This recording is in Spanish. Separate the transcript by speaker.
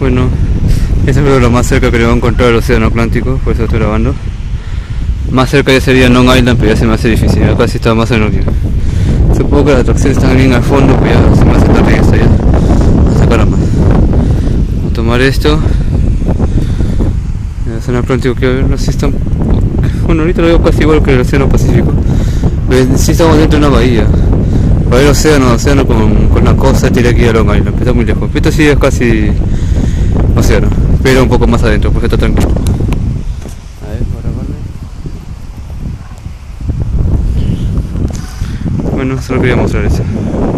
Speaker 1: Bueno, eso es lo más cerca que le voy a encontrar al océano Atlántico, por eso estoy grabando. Más cerca ya sería Long Island, pero ya se me hace difícil, acá sí está más en lo que... Supongo que las atracciones están bien al fondo, pues ya se me hace tarde hasta allá. A sacar más. Voy a tomar esto. El océano Atlántico, que no sé si está... Bueno, ahorita lo veo casi igual que el océano Pacífico. Pero sí estamos dentro de una bahía. Para ver océano con la costa tiene que ir a Long Island, pero está muy lejos. Esto sí es casi océano, pero un poco más adentro, porque está tranquilo. A ver, para grabarle. Bueno, solo quería mostrar eso.